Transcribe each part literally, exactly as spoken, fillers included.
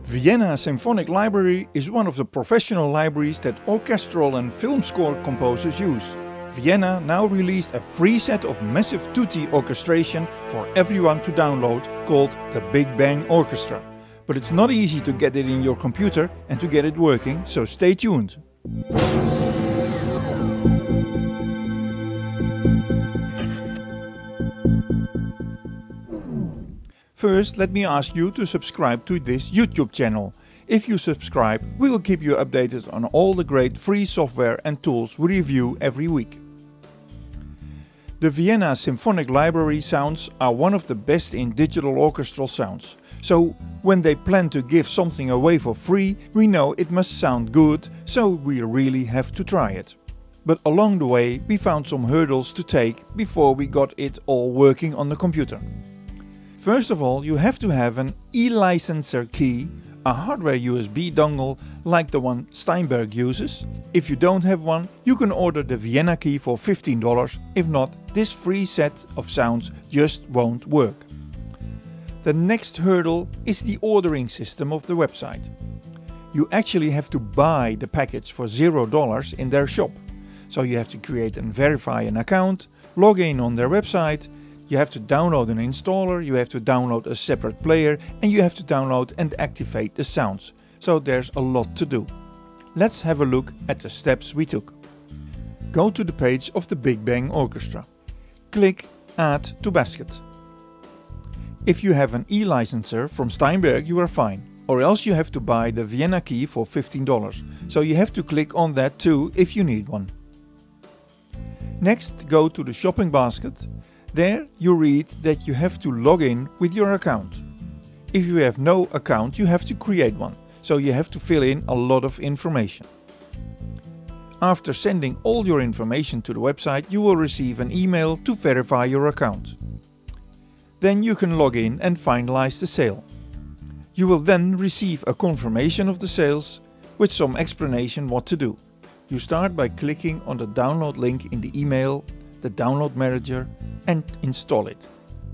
Vienna Symphonic Library is one of the professional libraries that orchestral and film score composers use. Vienna now released a free set of massive tutti orchestration for everyone to download called the Big Bang Orchestra. But it's not easy to get it in your computer and to get it working, so stay tuned. First, let me ask you to subscribe to this YouTube channel. If you subscribe, we will keep you updated on all the great free software and tools we review every week. The Vienna Symphonic Library sounds are one of the best in digital orchestral sounds. So, when they plan to give something away for free, we know it must sound good, so we really have to try it. But along the way, we found some hurdles to take before we got it all working on the computer. First of all, you have to have an e-licenser key, a hardware U S B dongle like the one Steinberg uses. If you don't have one, you can order the Vienna key for fifteen dollars. If not, this free set of sounds just won't work. The next hurdle is the ordering system of the website. You actually have to buy the package for zero dollars in their shop. So you have to create and verify an account, log in on their website. You have to download an installer, you have to download a separate player, and you have to download and activate the sounds. So there's a lot to do. Let's have a look at the steps we took. Go to the page of the Big Bang Orchestra. Click Add to Basket. If you have an e-licenser from Steinberg, you are fine. Or else you have to buy the Vienna key for fifteen dollars. So you have to click on that too if you need one. Next, go to the shopping basket. There you read that you have to log in with your account. If you have no account, you have to create one, so you have to fill in a lot of information. After sending all your information to the website, you will receive an email to verify your account. Then you can log in and finalize the sale. You will then receive a confirmation of the sales with some explanation what to do. You start by clicking on the download link in the email, the download manager, and install it.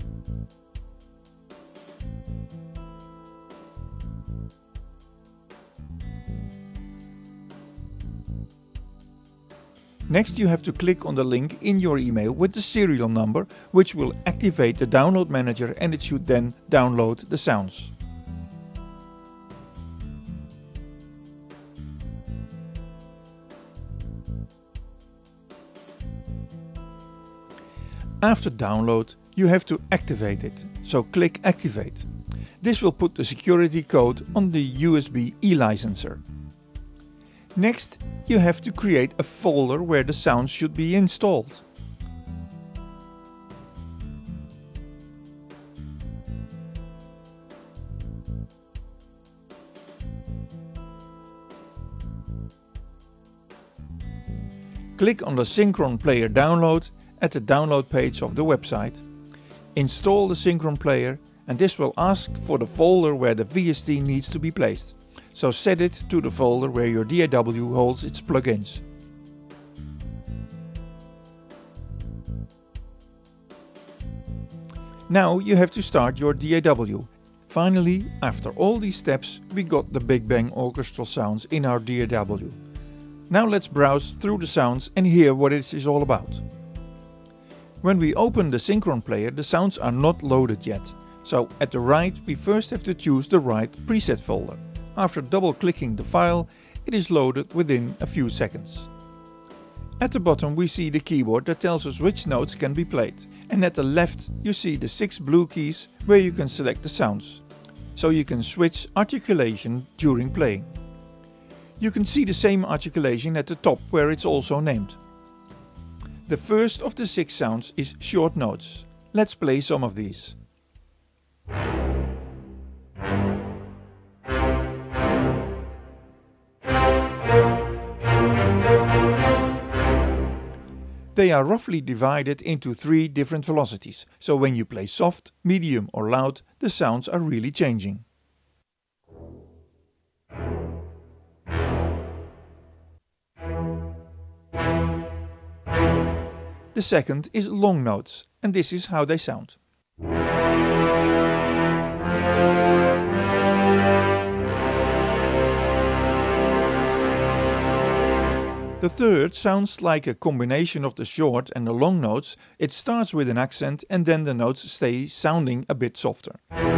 Next, you have to click on the link in your email with the serial number, which will activate the download manager, and it should then download the sounds. After download, you have to activate it, so click Activate. This will put the security code on the U S B e-licenser. Next, you have to create a folder where the sounds should be installed. Click on the Synchron Player download at the download page of the website. Install the Synchron Player, and this will ask for the folder where the V S T needs to be placed. So set it to the folder where your D A W holds its plugins. Now you have to start your D A W. Finally, after all these steps, we got the Big Bang orchestral sounds in our D A W. Now let's browse through the sounds and hear what it is all about. When we open the Synchron Player, the sounds are not loaded yet. So at the right, we first have to choose the right preset folder. After double-clicking the file, it is loaded within a few seconds. At the bottom we see the keyboard that tells us which notes can be played. And at the left you see the six blue keys where you can select the sounds. So you can switch articulation during playing. You can see the same articulation at the top where it's also named. The first of the six sounds is short notes. Let's play some of these. They are roughly divided into three different velocities, so when you play soft, medium or loud, the sounds are really changing. The second is long notes, and this is how they sound. The third sounds like a combination of the short and the long notes. It starts with an accent and then the notes stay sounding a bit softer.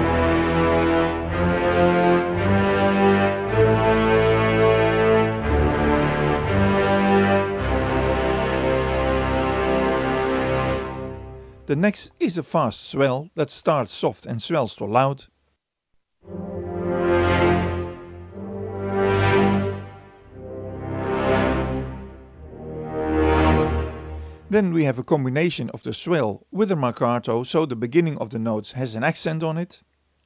The next is a fast swell that starts soft and swells to loud. Then we have a combination of the swell with a marcato, so the beginning of the notes has an accent on it.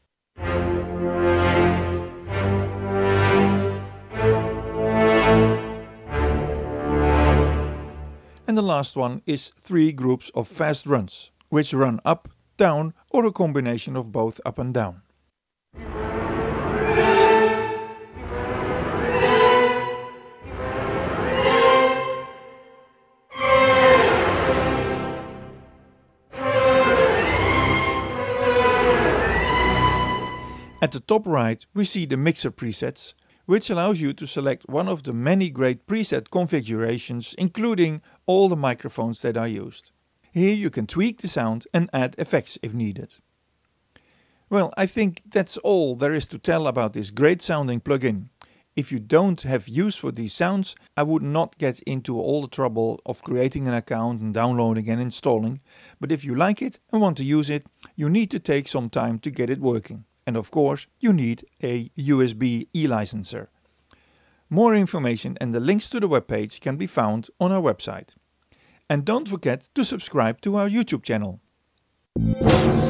And the last one is three groups of fast runs, which run up, down, or a combination of both up and down. At the top right we see the mixer presets, which allows you to select one of the many great preset configurations, including all the microphones that are used. Here you can tweak the sound and add effects if needed. Well, I think that's all there is to tell about this great sounding plugin. If you don't have use for these sounds, I would not get into all the trouble of creating an account and downloading and installing, but if you like it and want to use it, you need to take some time to get it working. And of course, you need a U S B e-licenser. More information and the links to the webpage can be found on our website. And don't forget to subscribe to our YouTube channel.